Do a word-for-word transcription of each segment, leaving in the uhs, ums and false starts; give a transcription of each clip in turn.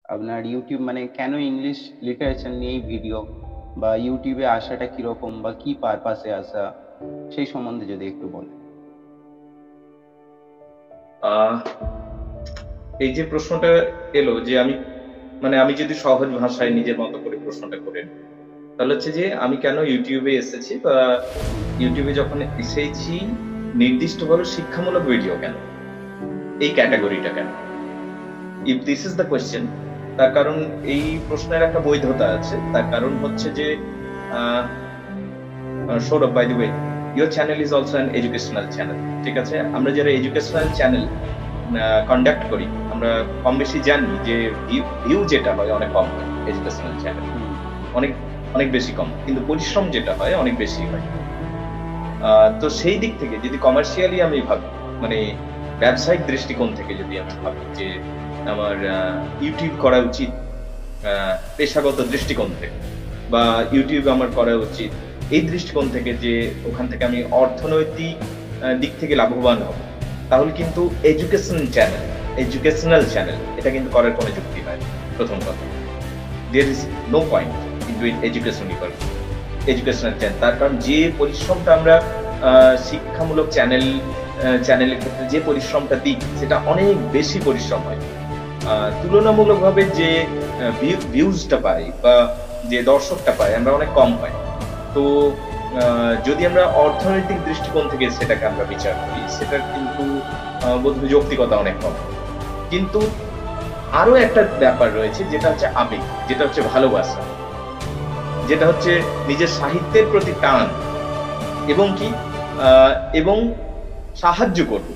আপনার ইউটিউব মানে কেন ইংলিশ লিটারেচার নিয়েই ভিডিও, বা ইউটিউবে আসাটা কিরকম বা কি পারপাসে আসা, সেই সম্বন্ধে যদি একটু বলেন। এই যে প্রশ্নটা এলো যে আমি মানে আমি যদি সহজ ভাষায় নিজের মতো করে প্রশ্নটা করেন, তাহলে হচ্ছে যে আমি কেন ইউটিউবে এসেছি বা ইউটিউবে যখন এসেছি নির্দিষ্টভাবে শিক্ষামূলক ভিডিও কেন, এই ক্যাটাগরিটা কেন, if this is the question, তার কারণ এই প্রশ্নের একটা বৈধতা আছে। তার কারণ হচ্ছে যে Sourav, by the way, your channel is also an educational channel, ঠিক আছে? আমরা যারা এডুকেশনাল চ্যানেল কন্ডাক্ট করি, আমরা কম বেশি জানি যে ভিউ যেটা হয় অনেক কম হয় এডুকেশনাল চ্যানেল, অনেক অনেক বেশি কম, কিন্তু পরিশ্রম যেটা হয় অনেক বেশি হয়। তো সেই দিক থেকে যদি কমার্শিয়ালি আমি ভাবি, মানে ব্যবসায়িক দৃষ্টিকোণ থেকে যদি আমি ভাবি যে আমার ইউটিউব করা উচিত পেশাগত দৃষ্টিকোণ থেকে, বা ইউটিউব আমার করা উচিত এই দৃষ্টিকোণ থেকে যে ওখান থেকে আমি অর্থনৈতিক দিক থেকে লাভবান হব, তাহলে কিন্তু এডুকেশনাল চ্যানেল এডুকেশনাল চ্যানেল এটা কিন্তু করার কোনো যুক্তি হয়। প্রথম কথা, there is no point in doing educational educational channel. তার কারণ যে পরিশ্রমটা আমরা শিক্ষামূলক চ্যানেল চ্যানেলের ক্ষেত্রে যে পরিশ্রমটা দিই, সেটা অনেক বেশি পরিশ্রম হয়। তুলনামূলকভাবে যে ভিউজটা পাই বা যে দর্শকটা পাই আমরা অনেক কম পাই। তো যদি আমরা অর্থনৈতিক দৃষ্টিকোণ থেকে সেটাকে আমরা বিচার করি, সেটার কিন্তু বোধহয় যৌক্তিকতা অনেক কম। কিন্তু আরো একটা ব্যাপার রয়েছে, যেটা হচ্ছে আবেগ, যেটা হচ্ছে ভালোবাসা, যেটা হচ্ছে নিজের সাহিত্যের প্রতি টান, এবং কি এবং সাহায্য করব,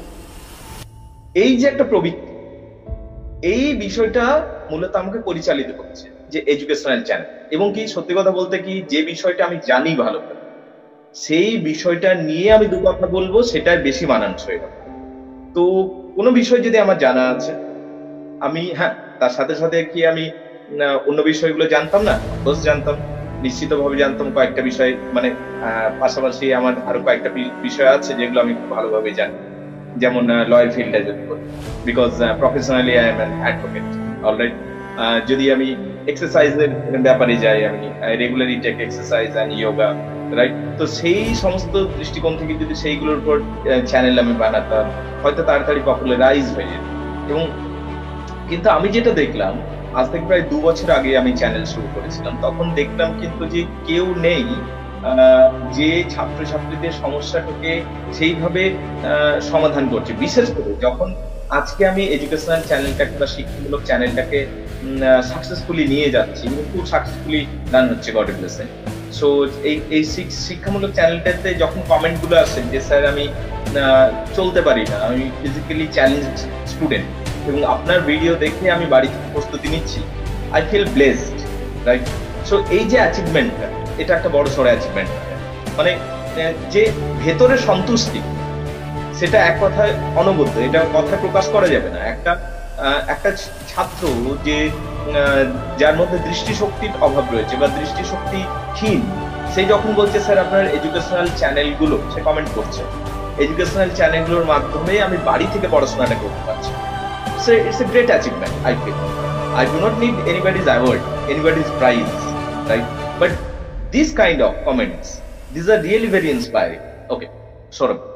এই যে একটা প্রবৃত্তি, এই বিষয়টা মূলত আমাকে পরিচালিত করছে যে এডুকেশনাল চ্যানেল। এবং কি সত্যি কথা বলতে কি, যে বিষয়টা আমি জানি ভালো করে, সেই বিষয়টা নিয়ে আমি দু কথা বলবো, সেটাই বেশি মানানসই হবে। তো কোনো বিষয় যদি আমার জানা আছে, আমি হ্যাঁ তার সাথে সাথে কি আমি অন্য বিষয়গুলো জানতাম না? অবশ্য জানতাম, নিশ্চিতভাবে জানতাম কয়েকটা বিষয়, মানে পাশাপাশি আমার আরো কয়েকটা বিষয় আছে যেগুলো আমি খুব ভালোভাবে জানি, যেমন লয়ার ফিল্ডে যদি বলি, because professionally I am an advocate. Alright, যদি আমি এক্সারসাইজের ব্যাপারে যাই, আমি regularly take exercise and yoga, right? তো সেই সমস্ত দৃষ্টিকোণ থেকে যদি সেইগুলোর উপর চ্যানেল আমি বানাতাম, হয়তো তাড়াতাড়ি পপুলারাইজ হয়ে যেত। এবং কিন্তু আমি যেটা দেখলাম, আজ থেকে প্রায় দু বছর আগে আমি চ্যানেল শুরু করেছিলাম, তখন দেখলাম কিন্তু যে কেউ নেই যে ছাত্রছাত্রীদের সমস্যাটাকে সেইভাবে সমাধান করছে। বিশেষ করে যখন আজকে আমি এডুকেশনাল চ্যানেলটাকে বা শিক্ষামূলক চ্যানেলটাকে সাকসেসফুলি নিয়ে যাচ্ছি, খুব সাকসেসফুলি রান হচ্ছে, গড ব্লেস ইট। সো এই এই শিক্ষামূলক চ্যানেলটাতে যখন কমেন্ট গুলো আসে যে স্যার আমি চলতে পারি না, আমি ফিজিক্যালি চ্যালেঞ্জড স্টুডেন্ট, এবং আপনার ভিডিও দেখে আমি বাড়িতে প্রস্তুতি নিচ্ছি, I feel blessed, right? So এই যে অ্যাচিভমেন্টটা, এটা একটা বড় সড়ো অ্যাচিভমেন্ট। মানে যে ভেতরে সন্তুষ্টি, সেটা এক কথায় অনবদ্য, এটা কথায় প্রকাশ করা যাবে না। একটা একটা ছাত্র যে যার মধ্যে দৃষ্টিশক্তির অভাব রয়েছে বা দৃষ্টিশক্তিহীন, সে যখন বলছে স্যার আপনার এডুকেশনাল চ্যানেলগুলো, সে কমেন্ট করছে এডুকেশনাল চ্যানেলগুলোর মাধ্যমে আমি বাড়ি থেকে পড়াশোনাটা করতে পারছি, so it's a great achievement, I feel. I do not need anybody's award, anybody's prize, right? But these kind of comments, these are really very inspiring. Okay, Sourav.